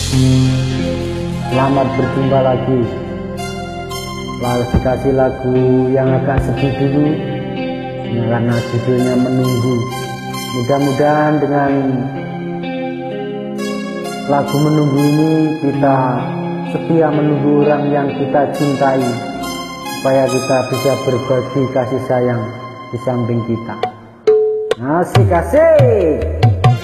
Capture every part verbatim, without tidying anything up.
Selamat berjumpa lagi. Lalu dikasih lagu yang agak sedih dulu, ya, karena judulnya Menunggu. Mudah-mudahan dengan lagu Menunggu ini kita setia menunggu orang yang kita cintai, supaya kita bisa berbagi kasih sayang di samping kita. Asik-asik.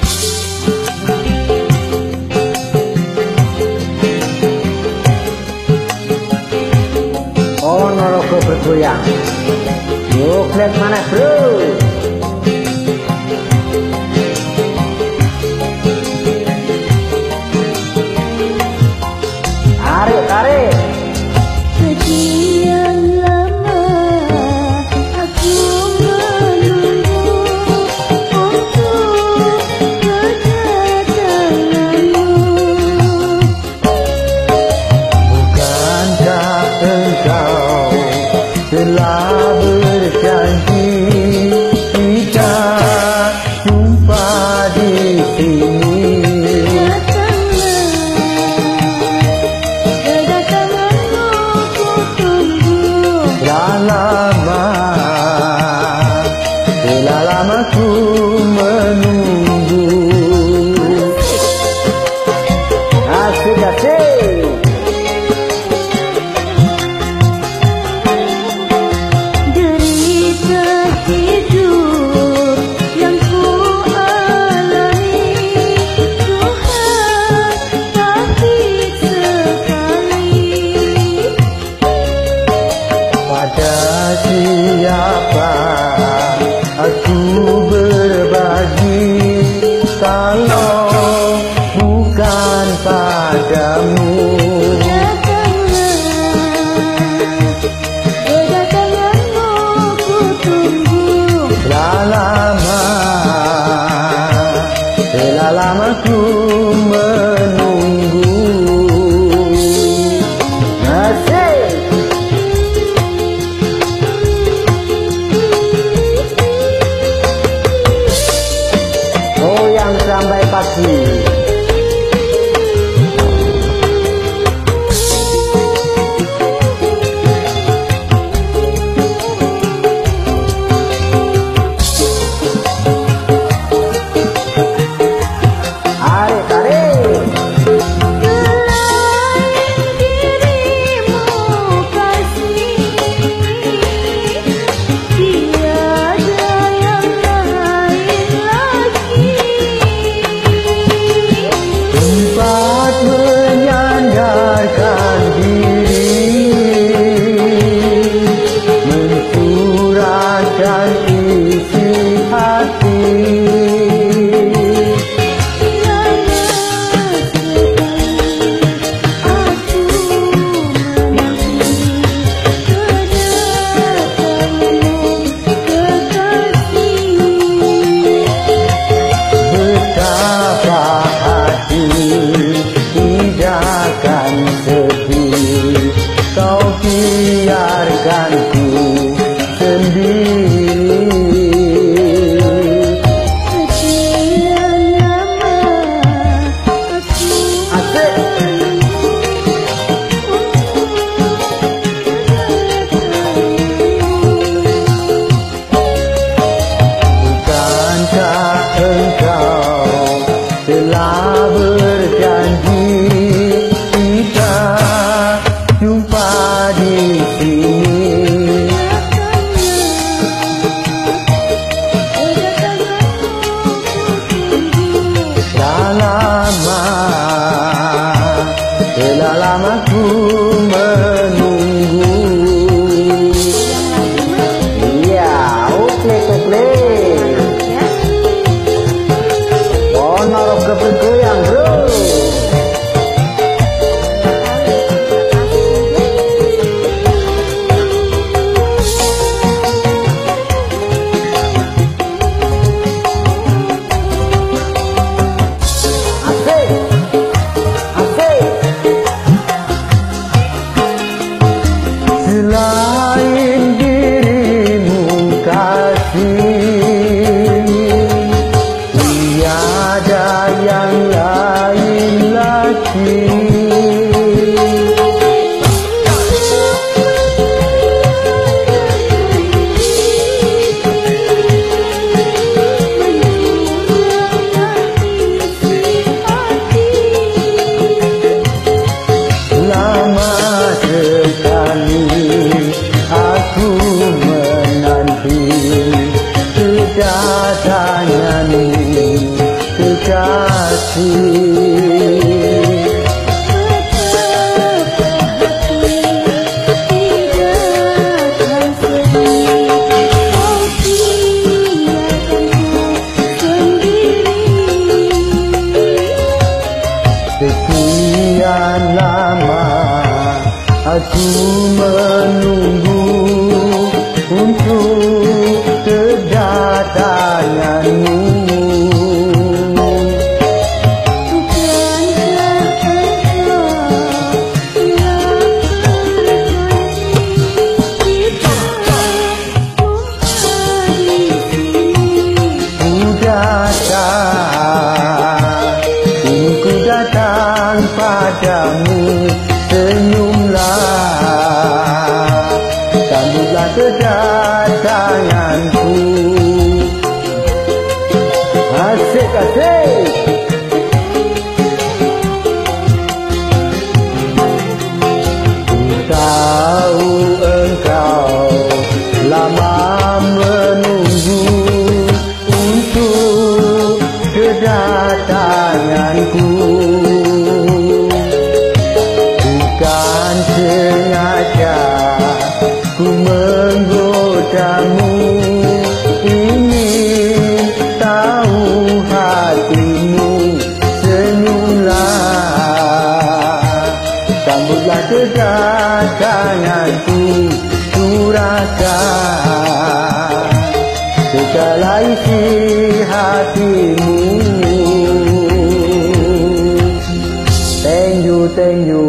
Oh, Norogo bergoyang. Yuk, lihat mana bro. Tarik, tarik. Sekian lama aku menunggu untuk kedatanganmu. Bukankah engkau telah berjanji kita jumpa di sini? Lama, telah lama ku menunggu. Asik-asik. Derita hidup yang ku alami, Tuhan sakit sekali. Pada siapa aku berbagi kalau bukan padamu? Kedatanganmu ku tunggu. Telah lama, telah lama ku menunggu. Asik. Goyang sampai pagi. Tarik, tarik. Selain dirimu kasih, tiada yang lain lagi. Tempat menyandarkan diri, mencurahkan isi hati. Betapa hati tidak akan sedih, kau biarkan ku sendiri. Sekian lama aku Asik. Bukankah engkau telah berjanji kita jumpa di sini? Telah lama, telah lama ku menunggu. Iya, oke oke. Oh, Norogo bergoyang bro. Asik, asik. Selain dirimu kasih, tiada yang lain lagi. Aku menunggu untuk kedatanganmu. Ku datang padamu, senyumlah, sambutlah kedatanganku. Asik, asik. Ku tahu engkau lama menunggu untuk kedatanganku. Bukan sengaja ku menggodamu, ingin tahu hatimu. Senyumlah, sambutlah kedatanganku. Curahkan segala isi hatimu. Thank you, thank you.